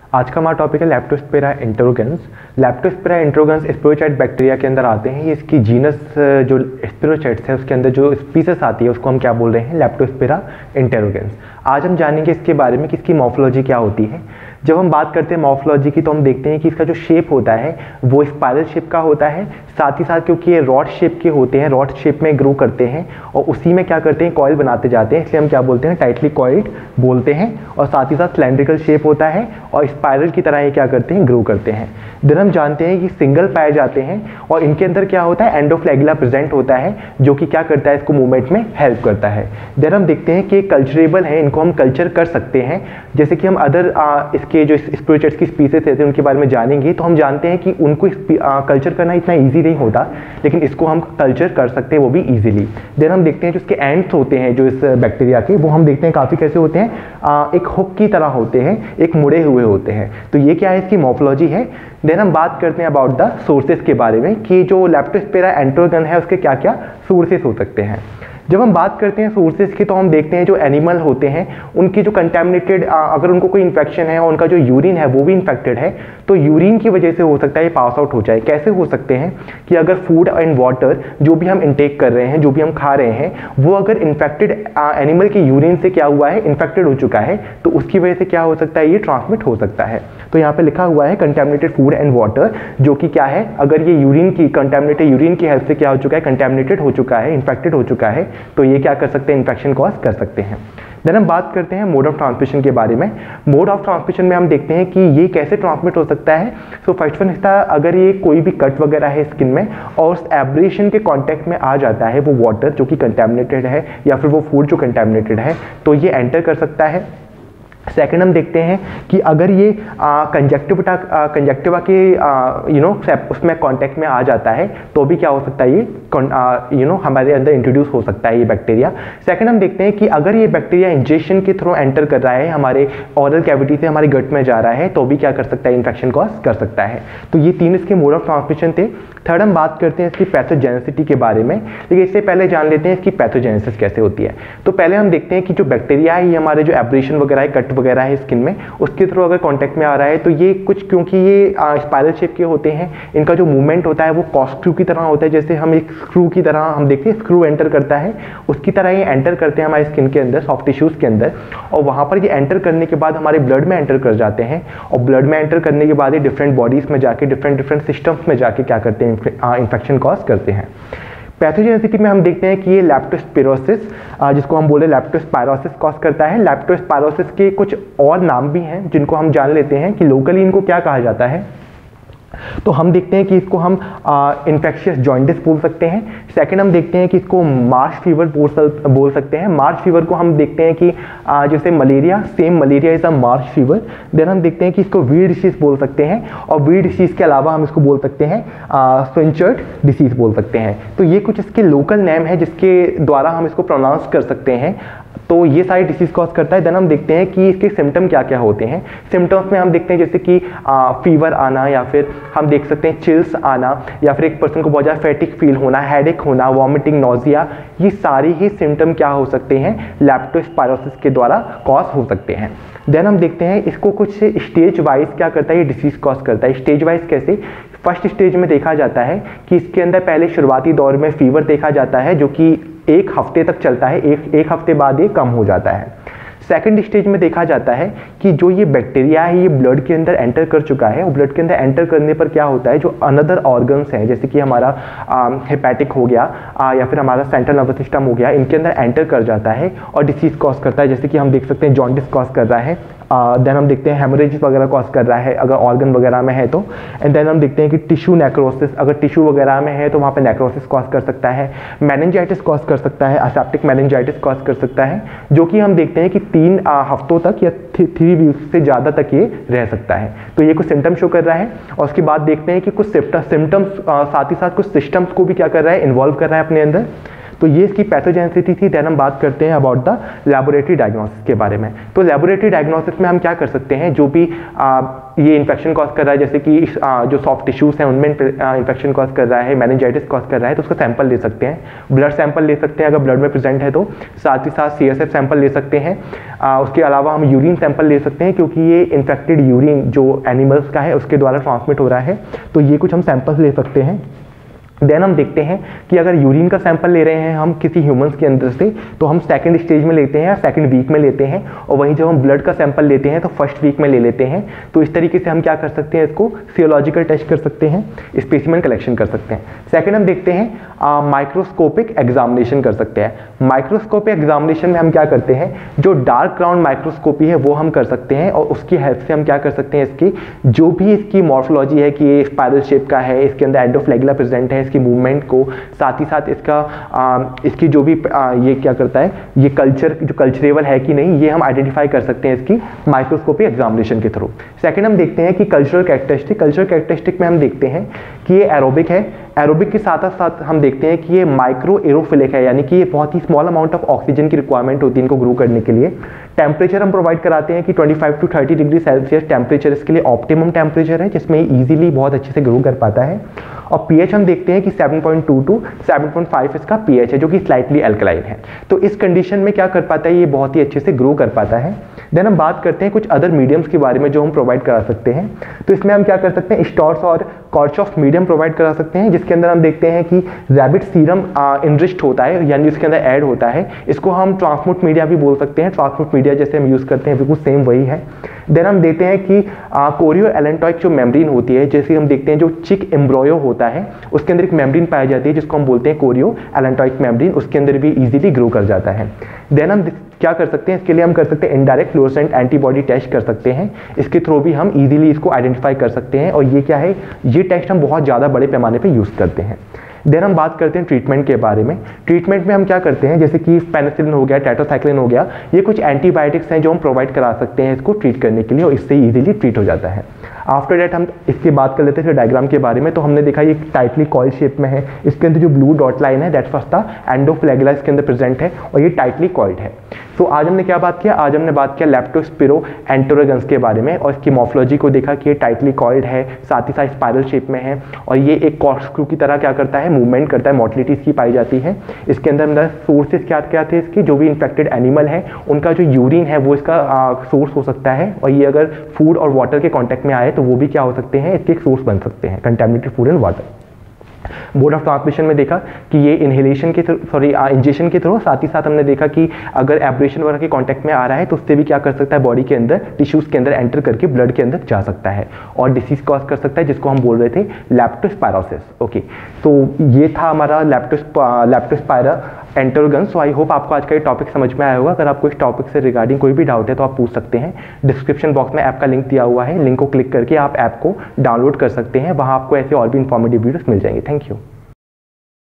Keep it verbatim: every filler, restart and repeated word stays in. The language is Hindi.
आज का हमारा टॉपिक है लेप्टोस्पिरा इंटरोगेंस। लेप्टोस्पिरा इंटरोगेंस स्पिरोचाइट बैक्टीरिया के अंदर आते हैं। ये इसकी जीनस जो स्पिरोचाइट्स है उसके अंदर जो स्पीसीज आती है उसको हम क्या बोल रहे हैं, लेप्टोस्पिरा इंटरोगेंस। आज हम जानेंगे इसके बारे में कि इसकी मॉर्फोलॉजी क्या होती है। जब हम बात करते हैं मॉर्फोलॉजी की तो हम देखते हैं कि इसका जो शेप होता है वो स्पाइरल शेप का होता है, साथ ही साथ क्योंकि ये रॉड शेप के होते हैं, रॉड शेप में ग्रो करते हैं और उसी में क्या करते हैं, कॉइल बनाते जाते हैं, इसलिए हम क्या बोलते हैं, टाइटली कॉइल्ड बोलते हैं। और साथ ही साथ सिलेंड्रिकल शेप होता है और स्पाइरल की तरह ये क्या करते हैं, ग्रो करते हैं। देन हम जानते हैं कि सिंगल पाए जाते हैं और इनके अंदर क्या होता है, एंडोफ्लैगुला प्रेजेंट होता है जो कि क्या करता है, इसको मूवमेंट में हेल्प करता है। देन हम देखते हैं कि कल्चरेबल है, इनको हम कल्चर कर सकते हैं। जैसे कि हम अदर इसके जो स्पिरोचाइट्स की स्पीसीज रहते हैं उनके बारे में जानेंगे तो हम जानते हैं कि उनको कल्चर करना इतना ईजी नहीं होता, लेकिन इसको हम कल्चर कर सकते हैं वो भी ईजिली। देन हम देखते हैं जो इसके एंड्स होते हैं जो इस बैक्टीरिया के, वो हम देखते हैं काफ़ी कैसे होते हैं, आ, एक हुक की तरह होते हैं, एक मुड़े हुए होते हैं। तो ये क्या है, इसकी मॉर्फोलॉजी है। देन हम बात करते हैं अबाउट द सोर्सेज के बारे में कि जो लेप्टोस्पिरा इंटरोगेंस है उसके क्या क्या सोर्सेज हो सकते हैं। जब हम बात करते हैं सोर्सेज की तो हम देखते हैं जो एनिमल होते हैं उनकी जो कंटेमिनेटेड, अगर उनको कोई इन्फेक्शन है और उनका जो यूरिन है वो भी इन्फेक्टेड है तो यूरिन की वजह से हो सकता है ये पास आउट हो जाए। कैसे हो सकते हैं कि अगर फूड एंड वाटर जो भी हम इंटेक कर रहे हैं, जो भी हम खा रहे हैं, वो अगर इन्फेक्टेड एनिमल के यूरिन से क्या हुआ है, इन्फेक्टेड हो चुका है, तो उसकी वजह से क्या हो सकता है, ये ट्रांसमिट हो सकता है। तो यहाँ पे लिखा हुआ है कंटेमिनेटेड फूड एंड वाटर, जो कि क्या है, अगर ये यूरिन की कंटेमिनेटेड यूरिन की हेल्प से क्या हो चुका है, कंटेमिनेटेड हो चुका है, इन्फेक्टेड हो चुका है, तो ये क्या कर सकते हैं, इन्फेक्शन कॉज कर सकते हैं। देन हम बात करते हैं मोड ऑफ ट्रांसमिशन के बारे में। मोड ऑफ ट्रांसमिशन में हम देखते हैं कि ये कैसे ट्रांसमिट हो सकता है। सो फर्स्ट वन इसका, अगर ये कोई भी कट वगैरह है स्किन में और उस एब्रेशन के कांटेक्ट में आ जाता है वो वाटर जो कि कंटेमिनेटेड है या फिर वो फूड जो कंटेमिनेटेड है, तो ये एंटर कर सकता है। सेकेंड हम देखते हैं कि अगर ये कंजक्टिवा कंजक्टिवा के यू नो उसमें कांटेक्ट में आ जाता है तो भी क्या हो सकता है, ये यू नो हमारे अंदर इंट्रोड्यूस हो सकता है ये बैक्टीरिया। सेकेंड हम देखते हैं कि अगर ये बैक्टीरिया इंजेक्शन के थ्रू एंटर कर रहा है, हमारे ओरल कैविटी से हमारे गट में जा रहा है, तो भी क्या कर सकता है, इन्फेक्शन कॉज कर सकता है। तो ये तीन इसके मोड ऑफ ट्रांसमिशन थे। थर्ड हम बात करते हैं इसकी पैथोजेनेसिटी के बारे में, लेकिन इससे पहले जान लेते हैं इसकी पैथोजेनेसिस कैसे होती है। तो पहले हम देखते हैं कि जो बैक्टीरिया है ये हमारे जो एब्रेशन वगैरह है, कट वगैरह है स्किन में, उसके थ्रू अगर कांटेक्ट में आ रहा है तो ये कुछ, क्योंकि ये स्पाइरल शेप के होते हैं, इनका जो मूवमेंट होता है वो कॉर्कस्क्रू की तरह होता है। जैसे हम एक स्क्रू की तरह हम देखते हैं स्क्रू एंटर करता है, उसकी तरह ये एंटर करते हैं हमारे स्किन के अंदर, सॉफ्ट टिश्यूज के अंदर, और वहां पर ये एंटर करने के बाद हमारे ब्लड में एंटर कर जाते हैं और ब्लड में एंटर करने के बाद ये डिफरेंट बॉडीज में जाके, डिफरेंट डिफरेंट सिस्टम्स में जाके क्या करते हैं, इन्फेक्शन कॉज करते हैं। पैथोजेनेसिटी में हम देखते हैं कि ये लैप्टोस्पिरोसिस, जिसको हम बोले लैप्टोस्पायरोसिस कॉज करता है। लैप्टोस्पायरोसिस के कुछ और नाम भी हैं जिनको हम जान लेते हैं कि लोकली इनको क्या कहा जाता है। तो हम देखते हैं कि इसको हम इन्फेक्शियस जॉन्डिस बोल सकते हैं। सेकंड हम देखते हैं कि इसको मार्च फीवर बोल सकते हैं। मार्च फीवर को हम देखते हैं कि आ, जैसे malaria, same malaria is a march fever. Then हम देखते हैं कि इसको वीड डिसीज बोल सकते हैं और वीड डिसीज के अलावा हम इसको बोल सकते हैं स्विंचर्ड डिसीज बोल सकते हैं। तो ये कुछ इसके लोकल नेम है जिसके द्वारा हम इसको प्रोनाउंस कर सकते हैं। तो ये सारी डिसीज कॉज करता है। देन हम देखते हैं कि इसके सिम्टम क्या क्या होते हैं। सिम्टम्स में हम देखते हैं जैसे कि फीवर आना, या फिर हम देख सकते हैं चिल्स आना, या फिर एक पर्सन को बहुत ज़्यादा फैटिक फील होना, हेडेक होना, वॉमिटिंग, नोजिया, ये सारी ही सिम्टम क्या हो सकते हैं, लैप्टोस्पायरोसिस के द्वारा कॉज हो सकते हैं। देन हम देखते हैं इसको कुछ स्टेज वाइज क्या करता है, ये डिसीज कॉज करता है। स्टेज वाइज कैसे, फर्स्ट स्टेज में देखा जाता है कि इसके अंदर पहले शुरुआती दौर में फीवर देखा जाता है जो कि एक हफ्ते तक चलता है, एक एक हफ्ते बाद ये कम हो जाता है। सेकंड स्टेज में देखा जाता है कि जो ये बैक्टीरिया है ये ब्लड के अंदर एंटर कर चुका है और ब्लड के अंदर एंटर करने पर क्या होता है, जो अनदर ऑर्गन्स हैं जैसे कि हमारा हेपेटिक हो गया आ, या फिर हमारा सेंट्रल नर्वस सिस्टम हो गया, इनके अंदर एंटर कर जाता है और डिसीज कॉज करता है। जैसे कि हम देख सकते हैं जॉन्डिस कॉज कर रहा है, देन हम देखते हैं हेमोरेज वगैरह कॉज कर रहा है अगर ऑर्गन वगैरह में है तो, एंड देन हम देखते हैं कि टिश्यू नेक्रोसिस, अगर टिश्यू वगैरह में है तो वहाँ पे नेक्रोसिस कॉज कर सकता है, मेनिंजाइटिस कॉज कर सकता है, असेप्टिक मेनिंजाइटिस कॉज कर सकता है, जो कि हम देखते हैं कि तीन हफ्तों तक या थ्री वीक्स से ज़्यादा तक ये रह सकता है। तो ये कुछ सिम्टम शो कर रहा है और उसके बाद देखते हैं कि कुछ सिम्टम्स साथ ही साथ कुछ सिस्टम्स को भी क्या कर रहा है, इन्वॉल्व कर रहा है अपने अंदर। तो ये इसकी पैथोजेनेसिटी थी। देन हम बात करते हैं अबाउट द लैबोरेटरी डायग्नोसिस के बारे में। तो लैबोरेटरी डायग्नोसिस में हम क्या कर सकते हैं, जो भी आ, ये इन्फेक्शन कॉज कर रहा है, जैसे कि आ, जो सॉफ्ट टिश्यूज हैं उनमें इन्फेक्शन कॉज कर रहा है, मेनिंजाइटिस कॉज कर रहा है, तो उसका सैंपल ले सकते हैं। ब्लड सैंपल ले सकते हैं अगर ब्लड में प्रेजेंट है तो, साथ ही साथ सी एस एफ सैंपल ले सकते हैं। आ, उसके अलावा हम यूरिन सैंपल ले सकते हैं, क्योंकि ये इन्फेक्टेड यूरिन जो एनिमल्स का है उसके द्वारा ट्रांसमिट हो रहा है, तो ये कुछ हम सैंपल्स ले सकते हैं। देन हम देखते हैं कि अगर यूरिन का सैंपल ले रहे हैं हम किसी ह्यूमंस के अंदर से, तो हम सेकंड स्टेज में लेते हैं या सेकंड वीक में लेते हैं, और वहीं जब हम ब्लड का सैंपल लेते हैं तो फर्स्ट वीक में ले लेते हैं। तो इस तरीके से हम क्या कर सकते हैं, इसको सीरोलॉजिकल टेस्ट कर सकते हैं, स्पेसिमेन कलेक्शन कर सकते हैं। सेकेंड हम देखते हैं माइक्रोस्कोपिक एग्जामिनेशन कर सकते हैं। माइक्रोस्कोपिक एग्जामिनेशन में हम क्या करते हैं, जो डार्क ग्राउंड माइक्रोस्कोपी है वो हम कर सकते हैं, और उसकी हेल्प से हम क्या कर सकते हैं, इसकी जो भी इसकी मॉर्फोलॉजी है कि ये स्पाइरल शेप का है, इसके अंदर एंडोफ्लेगुला प्रेजेंट है, इसकी मूवमेंट को, साथ ही साथ इसका आ, इसकी जो भी आ, ये क्या करता है, ये कल्चर जो कल्चरेबल है कि नहीं, ये हम आइडेंटिफाई कर सकते हैं इसकी माइक्रोस्कोपिक एग्जामिनेशन के थ्रू। सेकंड हम देखते हैं कि कल्चरल कैरेक्टरिस्टिक। कल्चरल कैरेक्टरिस्टिक में हम देखते हैं कि ये एरोबिक है। एरोबिक के साथ साथ हम देखते हैं कि ये माइक्रो एरोफिलिक है, यानी कि ये बहुत ही स्मॉल अमाउंट ऑफ ऑक्सीजन की रिक्वायरमेंट होती है इनको ग्रो करने के लिए। टेम्परेचर हम प्रोवाइड कराते हैं कि पच्चीस टू तीस डिग्री सेल्सियस टेम्परेचर इसके लिए ऑप्टिमम टेम्परेचर है, जिसमें इजीली बहुत अच्छे से ग्रो कर पाता है। और पीएच हम देखते हैं कि seven point two to seven point five इसका पीएच है, जो कि स्लाइटली अल्कलाइन है। तो इस कंडीशन में क्या कर पाता है, ये बहुत ही अच्छे से ग्रो कर पाता है। देन हम बात करते हैं कुछ अदर मीडियम्स के बारे में जो हम प्रोवाइड करा सकते हैं। तो इसमें हम क्या कर सकते हैं, स्टॉर्स और कॉर्चऑफ मीडियम प्रोवाइड करा सकते हैं, जिसके अंदर हम देखते हैं कि रैबिट सीरम इनरिच्ड होता है, यानी उसके अंदर ऐड होता है। इसको हम ट्रांसपोर्ट मीडिया भी बोल सकते हैं। ट्रांसपोर्ट मीडिया जैसे हम यूज करते हैं बिल्कुल सेम वही है। देन हम देखते हैं कि कोरियो एलेंटॉइक जो मेम्ब्रेन होती है, जैसे हम देखते हैं जो चिक एम्ब्रोयो होता है उसके अंदर एक मेम्ब्रेन पाई जाती है जिसको हम बोलते हैं कोरियो एलेंटॉइक मेम्ब्रेन, उसके अंदर भी इजीली ग्रो कर जाता है। देन हम क्या कर सकते हैं, इसके लिए हम कर सकते हैं इनडायरेक्ट फ्लोरोसेंट एंटीबॉडी टेस्ट कर सकते हैं। इसके थ्रू भी हम इजीली इसको आइडेंटिफाई कर सकते हैं, और ये क्या है, ये टेस्ट हम बहुत ज़्यादा बड़े पैमाने पे यूज़ करते हैं। देन हम बात करते हैं ट्रीटमेंट के बारे में। ट्रीटमेंट में हम क्या करते हैं, जैसे कि पेनिसिलिन हो गया, टेट्रासाइक्लिन हो गया, ये कुछ एंटीबायोटिक्स हैं जो हम प्रोवाइड करा सकते हैं इसको ट्रीट करने के लिए, और इससे इजीली ट्रीट हो जाता है। आफ्टर डेट हम इसकी बात कर लेते हैं डायग्राम के बारे में। तो हमने देखा ये टाइटली कॉइल शेप में है, इसके अंदर जो ब्लू डॉट लाइन है दैट्स द एंडोफ्लेगुला इसके अंदर प्रेजेंट है, और ये टाइटली कॉइल्ड है। तो आज हमने क्या बात किया, आज हमने बात किया लेप्टोस्पिरो एंटरोगन्स के बारे में, और इसकी मॉर्फोलॉजी को देखा कि ये टाइटली कॉइल्ड है, साथ ही साथ स्पाइरल शेप में है, और ये एक कॉर्कस्क्रू की तरह क्या करता है, मूवमेंट करता है, मोटिलिटी इसकी पाई जाती है। इसके अंदर अंदर सोर्सेज क्या क्या थे इसकी, जो भी इन्फेक्टेड एनिमल है उनका जो यूरिन है वो इसका सोर्स हो सकता है, और ये अगर फूड और वाटर के कॉन्टैक्ट में आए तो वो भी क्या हो सकते हैं, इसके एक सोर्स बन सकते हैं, contaminated food and water. Mode of transmission में देखा कि ये इनहेलेशन के थ्रू, सॉरी इंजेक्शन के थ्रू, साथ ही साथ हमने देखा कि अगर एब्रेशन वगैरह के कांटेक्ट में आ रहा है तो उससे भी क्या कर सकता है, बॉडी के अंदर टिश्यूज के अंदर एंटर करके ब्लड के अंदर जा सकता है और डिसीज कॉज कर सकता है, जिसको हम बोल रहे थे लेप्टोस्पायरोसिस। ओके, तो ये था हमारा लेप्टोस्पा लेप्टोस्पायरा एंटरोगन्स। सो आई होप आपको आज का ये टॉपिक समझ में आया होगा। अगर आपको इस टॉपिक से रिगार्डिंग कोई भी डाउट है तो आप पूछ सकते हैं। डिस्क्रिप्शन बॉक्स में ऐप का लिंक दिया हुआ है, लिंक को क्लिक करके आप ऐप को डाउनलोड कर सकते हैं, वहाँ आपको ऐसे और भी इंफॉर्मेटिव वीडियोस मिल जाएंगे। Thank you.